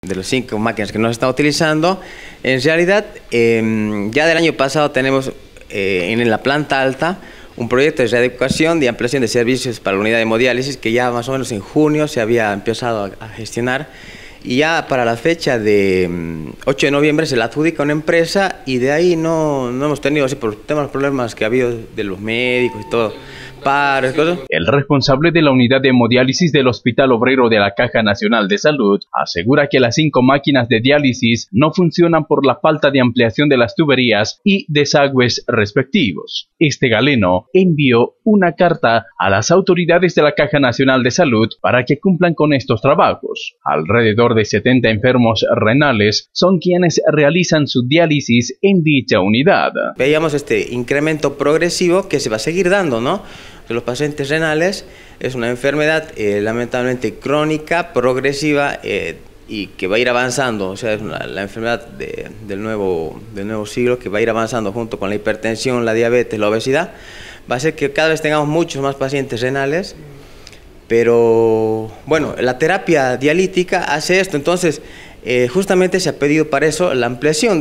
las 5 máquinas que no se están utilizando. En realidad, ya del año pasado tenemos en la planta alta un proyecto de readecuación de ampliación de servicios para la unidad de hemodiálisis que ya más o menos en junio se había empezado a gestionar. Y ya para la fecha de 8 de noviembre se la adjudica a una empresa y de ahí no hemos tenido, así por temas, problemas que ha habido de los médicos y todo, paros, cosas. El responsable de la unidad de hemodiálisis del Hospital Obrero de la Caja Nacional de Salud asegura que las 5 máquinas de diálisis no funcionan por la falta de ampliación de las tuberías y desagües respectivos. Este galeno envió una carta a las autoridades de la Caja Nacional de Salud para que cumplan con estos trabajos. Alrededor de 70 enfermos renales son quienes realizan su diálisis en dicha unidad. Veíamos este incremento progresivo que se va a seguir dando, ¿no? De los pacientes renales. Es una enfermedad lamentablemente crónica, progresiva y que va a ir avanzando. O sea, es la enfermedad del nuevo siglo que va a ir avanzando junto con la hipertensión, la diabetes, la obesidad. Va a ser que cada vez tengamos muchos más pacientes renales, pero bueno, la terapia dialítica hace esto. Entonces, justamente se ha pedido para eso la ampliación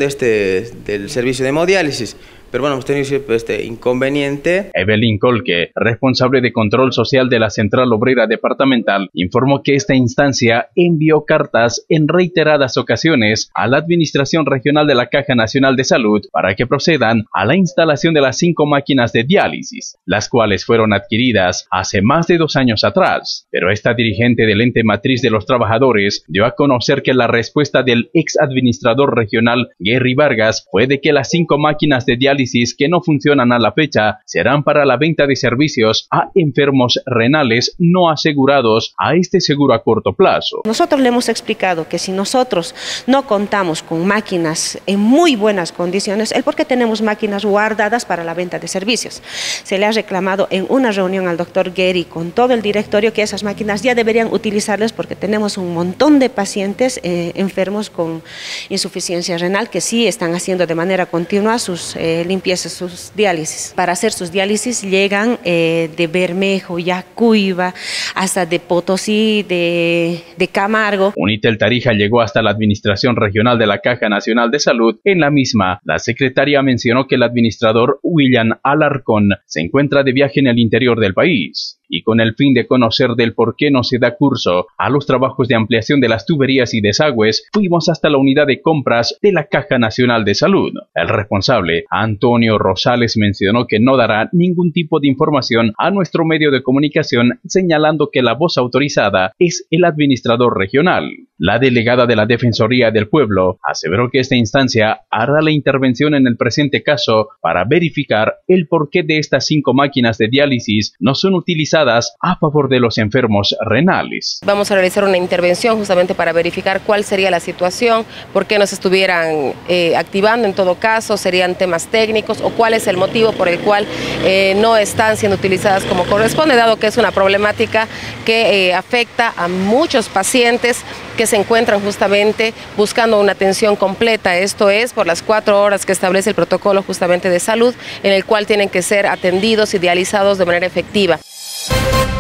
del servicio de hemodiálisis. Pero bueno, hemos tenido este inconveniente. Evelyn Colque, responsable de control social de la Central Obrera Departamental, informó que esta instancia envió cartas en reiteradas ocasiones a la Administración Regional de la Caja Nacional de Salud para que procedan a la instalación de las 5 máquinas de diálisis, las cuales fueron adquiridas hace más de 2 años atrás. Pero esta dirigente del ente matriz de los trabajadores dio a conocer que la respuesta del ex administrador regional Gary Vargas fue de que las 5 máquinas de diálisis que no funcionan a la fecha serán para la venta de servicios a enfermos renales no asegurados a este seguro a corto plazo. Nosotros le hemos explicado que si nosotros no contamos con máquinas en muy buenas condiciones, el por qué tenemos máquinas guardadas para la venta de servicios. Se le ha reclamado en una reunión al doctor Gary con todo el directorio que esas máquinas ya deberían utilizarlas porque tenemos un montón de pacientes enfermos con insuficiencia renal que sí están haciendo de manera continua sus limpieza, sus diálisis. Para hacer sus diálisis llegan de Bermejo, Yacuiba, hasta de Potosí, de Camargo. Unitel Tarija llegó hasta la Administración Regional de la Caja Nacional de Salud. En la misma, la secretaria mencionó que el administrador William Alarcón se encuentra de viaje en el interior del país. Y con el fin de conocer del por qué no se da curso a los trabajos de ampliación de las tuberías y desagües, fuimos hasta la unidad de compras de la Caja Nacional de Salud. El responsable, Antonio Rosales, mencionó que no dará ningún tipo de información a nuestro medio de comunicación, señalando que la voz autorizada es el administrador regional. La delegada de la Defensoría del Pueblo aseveró que esta instancia hará la intervención en el presente caso para verificar el porqué de estas 5 máquinas de diálisis no son utilizadas a favor de los enfermos renales. Vamos a realizar una intervención justamente para verificar cuál sería la situación, por qué no se estuvieran activando en todo caso, serían temas técnicos o cuál es el motivo por el cual no están siendo utilizadas como corresponde, dado que es una problemática que afecta a muchos pacientes que se encuentran justamente buscando una atención completa, esto es por las 4 horas que establece el protocolo justamente de salud, en el cual tienen que ser atendidos y dializados de manera efectiva.